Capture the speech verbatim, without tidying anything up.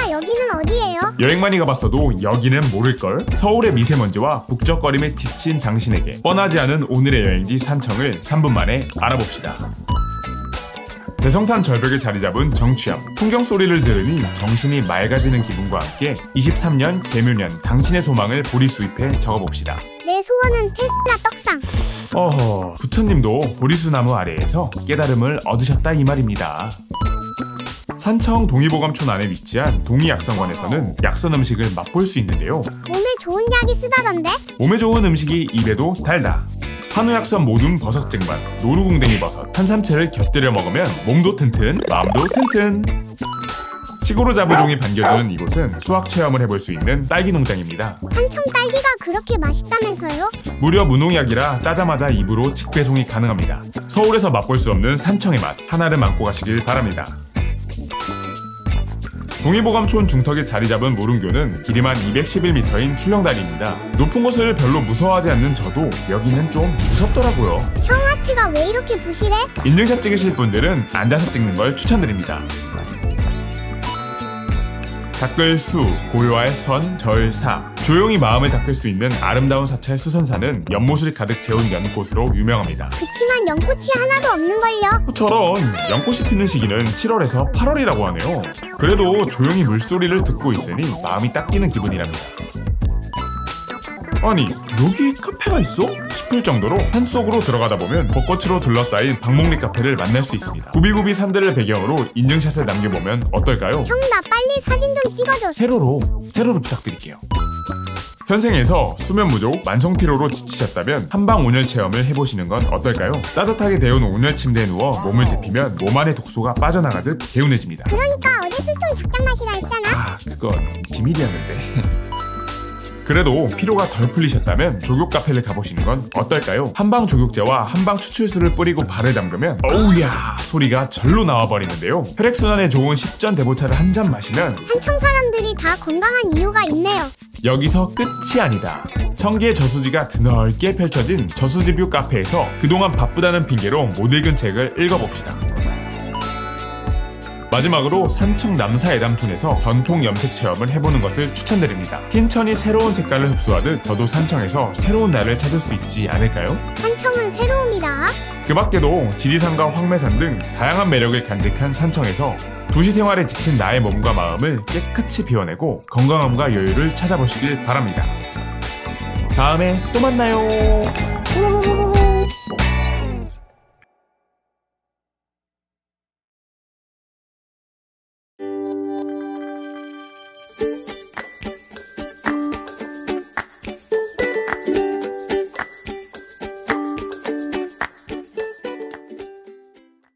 여기는 어디예요? 여행 많이 가봤어도 여기는 모를걸? 서울의 미세먼지와 북적거림에 지친 당신에게 뻔하지 않은 오늘의 여행지 산청을 삼 분 만에 알아봅시다. 대성산 절벽에 자리 잡은 정취암. 풍경 소리를 들으니 정신이 맑아지는 기분과 함께 이십삼 년 개묘년 당신의 소망을 보리수잎에 적어봅시다. 내 소원은 테슬라 떡상. 어허, 부처님도 보리수나무 아래에서 깨달음을 얻으셨다 이 말입니다. 산청 동의보감촌 안에 위치한 동의약선관에서는 약선 음식을 맛볼 수 있는데요. 몸에 좋은 약이 쓰다던데? 몸에 좋은 음식이 입에도 달다. 한우약선 모둠 버섯쟁반, 노루궁뎅이 버섯, 탄삼채를 곁들여 먹으면 몸도 튼튼, 마음도 튼튼. 시골로 자부종이 반겨주는 이곳은 수확 체험을 해볼 수 있는 딸기 농장입니다. 산청 딸기가 그렇게 맛있다면서요? 무려 무농약이라 따자마자 입으로 직배송이 가능합니다. 서울에서 맛볼 수 없는 산청의 맛, 하나를 안고 가시길 바랍니다. 동의보감촌 중턱에 자리 잡은 무릉교는 길이만 이백십일 미터인 출렁다리입니다. 높은 곳을 별로 무서워하지 않는 저도 여기는 좀 무섭더라고요. 형 하체가 왜 이렇게 부실해? 인증샷 찍으실 분들은 앉아서 찍는 걸 추천드립니다. 닦을 수, 고요할 선, 절, 사. 조용히 마음을 닦을 수 있는 아름다운 사찰 수선사는 연못을 가득 채운 연꽃으로 유명합니다. 그치만 연꽃이 하나도 없는걸요? 저런, 연꽃이 피는 시기는 칠월에서 팔월이라고 하네요. 그래도 조용히 물소리를 듣고 있으니 마음이 딱 끼는 기분이랍니다. 아니, 여기 카페가 있어? 싶을 정도로 산속으로 들어가다 보면 벚꽃으로 둘러싸인 방목리 카페를 만날 수 있습니다. 구비구비 산들을 배경으로 인증샷을 남겨보면 어떨까요? 형 나 빨리 사진 좀 찍어줘. 세로로, 세로로 부탁드릴게요. 현생에서 수면 부족, 만성 피로로 지치셨다면 한방 온열 체험을 해보시는 건 어떨까요? 따뜻하게 데운 온열 침대에 누워 몸을 데피면 몸 안의 독소가 빠져나가듯 개운해집니다. 그러니까 어제 술좀 작작 마시라 했잖아. 아, 그건 비밀이었는데. 그래도 피로가 덜 풀리셨다면 조교 카페를 가보시는 건 어떨까요? 한방 조격제와 한방 추출수를 뿌리고 발을 담그면 어우야 소리가 절로 나와버리는데요. 혈액순환에 좋은 십전 대보차를 한 잔 마시면 산청 사람들이 다 건강한 이유가 있네요. 여기서 끝이 아니다. 청계의 저수지가 드넓게 펼쳐진 저수지뷰 카페에서 그동안 바쁘다는 핑계로 못 읽은 책을 읽어봅시다. 마지막으로 산청 남사애담촌에서 전통 염색 체험을 해보는 것을 추천드립니다. 흰천이 새로운 색깔을 흡수하듯 저도 산청에서 새로운 나를 찾을 수 있지 않을까요? 산청은 새로움이다. 그 밖에도 지리산과 황매산 등 다양한 매력을 간직한 산청에서 도시 생활에 지친 나의 몸과 마음을 깨끗이 비워내고 건강함과 여유를 찾아보시길 바랍니다. 다음에 또 만나요.